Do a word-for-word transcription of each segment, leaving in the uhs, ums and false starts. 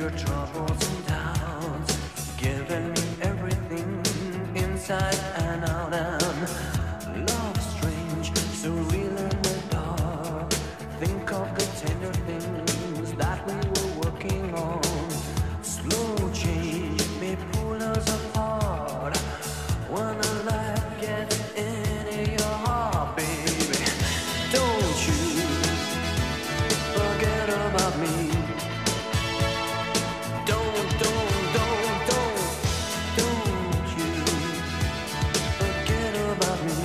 your troubles and doubts, giving me everything inside and out, and love strange, so real in the dark. Think of the tender things that we were working on. Slow change may pull us apart when the light gets into your heart, baby. Don't you forget about me. Don't, don't, don't, don't, don't you forget about me.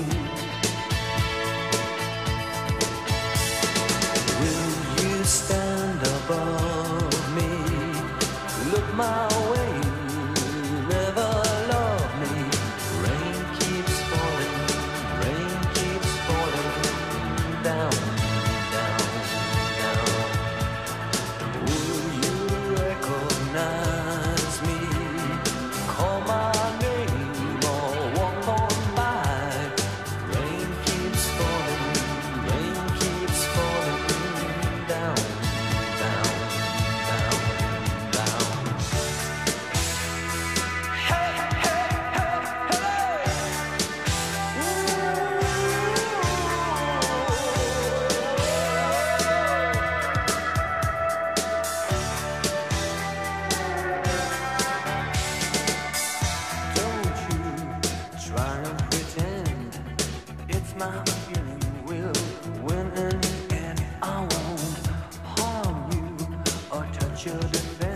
Will you stand above me? Look my way, never love me. Rain keeps falling, rain keeps falling down, down, down. Will you recognize me? Call my name or walk on by. Rain keeps falling, rain keeps falling down, down, down, down. Hey, hey, hey, hey. Ooh. Don't you try and pretend it's my feeling will win in the end. I won't harm you or touch your defense.